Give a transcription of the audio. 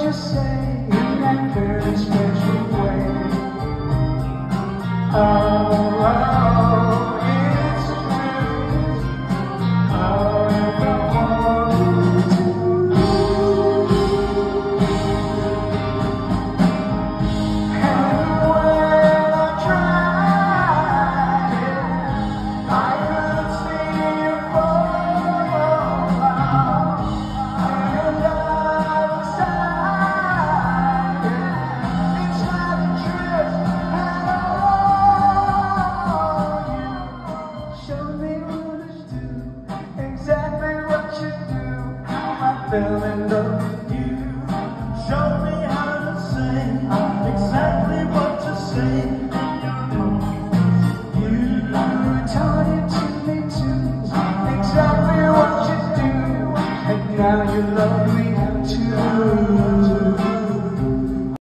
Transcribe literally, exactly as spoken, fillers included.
you say in that very special way. Oh, oh, it's true. All I want is you. And when I tried, I could see you fall. And I decided it's like a drift and all you showed me what to do, exactly what you do. I fell in